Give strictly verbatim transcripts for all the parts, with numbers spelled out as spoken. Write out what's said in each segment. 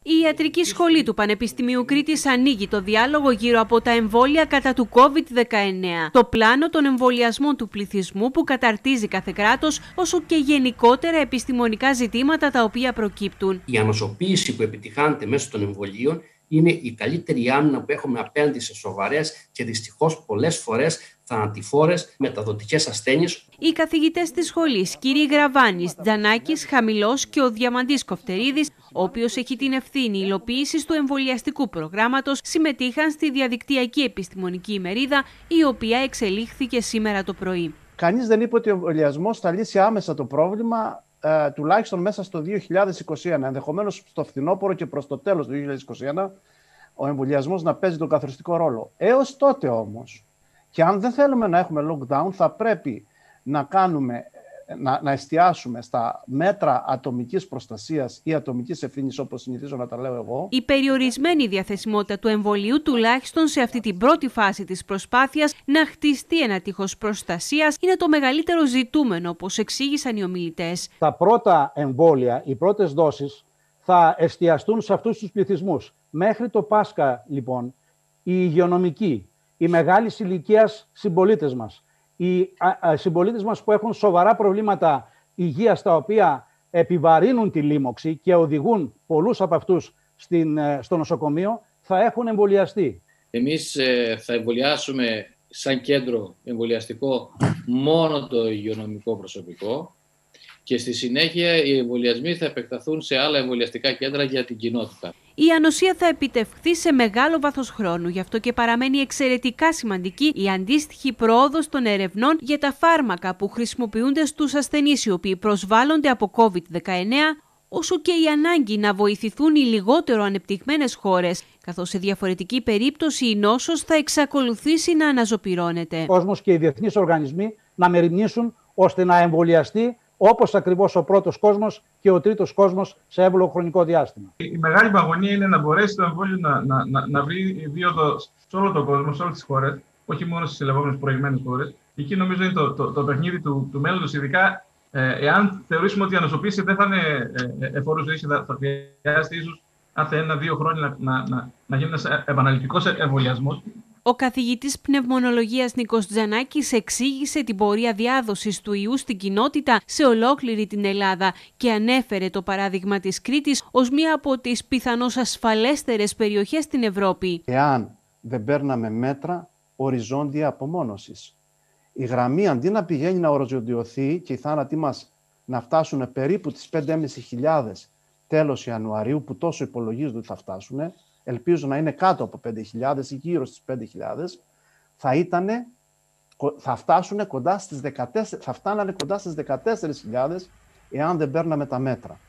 Η Ιατρική Σχολή του Πανεπιστημίου Κρήτης ανοίγει το διάλογο γύρω από τα εμβόλια κατά του κόβιντ δεκαεννέα, το πλάνο των εμβολιασμών του πληθυσμού που καταρτίζει κάθε κράτος, όσο και γενικότερα επιστημονικά ζητήματα τα οποία προκύπτουν. Η ανοσοποίηση που επιτυχάνεται μέσω των εμβολίων είναι η καλύτερη άμυνα που έχουμε απέναντι σε σοβαρές και δυστυχώς πολλές φορές θανατηφόρες μεταδοτικές ασθένειες. Οι καθηγητές της σχολής, κύριοι Γραβάνης, Τζανάκης, Χαμηλός και ο Διαμαντής Κοφτερίδης, ο οποίος έχει την ευθύνη υλοποίησης του εμβολιαστικού προγράμματος, συμμετείχαν στη διαδικτυακή επιστημονική ημερίδα, η οποία εξελίχθηκε σήμερα το πρωί. Κανείς δεν είπε ότι ο εμβολιασμός θα λύσει άμεσα το πρόβλημα, ε, τουλάχιστον μέσα στο δύο χιλιάδες είκοσι ένα. Ενδεχομένως στο φθινόπωρο και προς το τέλος του δύο χιλιάδες είκοσι ένα, ο εμβολιασμός να παίζει τον καθοριστικό ρόλο. Έως τότε όμως, και αν δεν θέλουμε να έχουμε lockdown, θα πρέπει να, κάνουμε, να, να εστιάσουμε στα μέτρα ατομικής προστασίας ή ατομικής ευθύνης, όπως συνηθίζω να τα λέω εγώ. Η περιορισμένη διαθεσιμότητα του εμβολίου, τουλάχιστον σε αυτή την πρώτη φάση της προσπάθειας να χτιστεί ένα τείχος προστασίας, είναι το μεγαλύτερο ζητούμενο, όπως εξήγησαν οι ομιλητές. Τα πρώτα εμβόλια, οι πρώτες δόσεις, θα εστιαστούν σε αυτούς τους πληθυσμούς. Μέχρι το Πάσχα, λοιπόν, οι υγειονομικοί, οι μεγάλης ηλικίας συμπολίτες μας, οι συμπολίτες μας που έχουν σοβαρά προβλήματα υγείας, τα οποία επιβαρύνουν τη λίμωξη και οδηγούν πολλούς από αυτούς στην, στο νοσοκομείο, θα έχουν εμβολιαστεί. Εμείς ε, θα εμβολιάσουμε σαν κέντρο εμβολιαστικό μόνο το υγειονομικό προσωπικό και στη συνέχεια οι εμβολιασμοί θα επεκταθούν σε άλλα εμβολιαστικά κέντρα για την κοινότητα. Η ανοσία θα επιτευχθεί σε μεγάλο βάθος χρόνου, γι' αυτό και παραμένει εξαιρετικά σημαντική η αντίστοιχη πρόοδος των ερευνών για τα φάρμακα που χρησιμοποιούνται στους ασθενείς οι οποίοι προσβάλλονται από κόβιντ δεκαεννέα, όσο και η ανάγκη να βοηθηθούν οι λιγότερο ανεπτυγμένες χώρες, καθώς σε διαφορετική περίπτωση η νόσος θα εξακολουθήσει να αναζωπυρώνεται. Ο κόσμος και οι διεθνείς οργανισμοί να μεριμνήσουν ώστε να εμβολιαστεί όπως ακριβώς ο πρώτος κόσμος και ο τρίτος κόσμος σε εύλογο χρονικό διάστημα. Η μεγάλη παγωνία είναι να μπορέσει το εμβόλιο να, να, να, να βρει δίωδο σε όλο τον κόσμο, σε όλες τις χώρες, όχι μόνο στις λεγόμενες προηγμένες χώρες. Εκεί νομίζω είναι το, το, το παιχνίδι του, του μέλλοντος, ειδικά ε, εάν θεωρήσουμε ότι η ανοσοποίηση δεν θα είναι ε, εφόρους ρίση, θα, θα χρειάζεται ίσως κάθε ένα-δύο χρόνια να, να, να, να γίνει ένας επαναληπτικός εμβολιασμός. Ο καθηγητής πνευμονολογίας Νίκος Τζανάκης εξήγησε την πορεία διάδοσης του ιού στην κοινότητα σε ολόκληρη την Ελλάδα και ανέφερε το παράδειγμα της Κρήτης ως μία από τις πιθανώς ασφαλέστερες περιοχές στην Ευρώπη. Εάν δεν παίρναμε μέτρα οριζόντια απομόνωσης, η γραμμή αντί να πηγαίνει να οριζοντιωθεί και οι θάνατοι μας να φτάσουν περίπου τις πέντε χιλιάδες πεντακόσιες τέλος Ιανουαρίου, που τόσο υπολογίζονται ότι θα φτάσουν, ελπίζω να είναι κάτω από πέντε χιλιάδες ή γύρω στις πέντε χιλιάδες, θα, ήτανε, θα, φτάσουν κοντά στις δεκατέσσερις, θα φτάνανε κοντά στις δεκατέσσερις χιλιάδες εάν δεν παίρναμε τα μέτρα.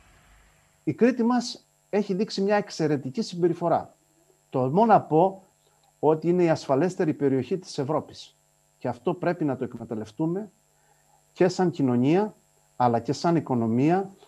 Η Κρήτη μας έχει δείξει μια εξαιρετική συμπεριφορά. Τολμώ να πω ότι είναι η ασφαλέστερη περιοχή της Ευρώπης. Και αυτό πρέπει να το εκμεταλλευτούμε και σαν κοινωνία, αλλά και σαν οικονομία,